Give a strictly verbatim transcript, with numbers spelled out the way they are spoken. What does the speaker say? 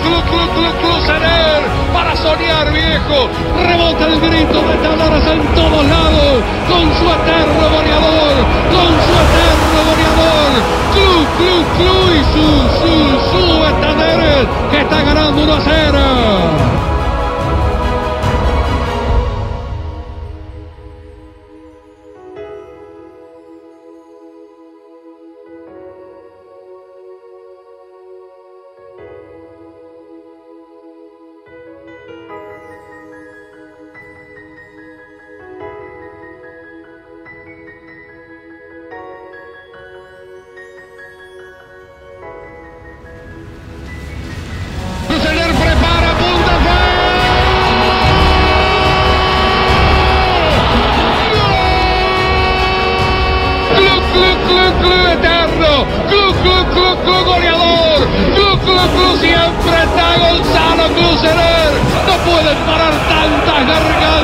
club, club, club, Cruzener, para soñar viejo, rebota el grito de Talleres en todos lados, con su eterno goleador, con su eterno goleador, club, club, club y su, su, su Talleres, que está ganando uno a cero. Club, club, club, club goleador, club, club, club siempre está Gonzalo Cruzener, no pueden parar tantas gargantas.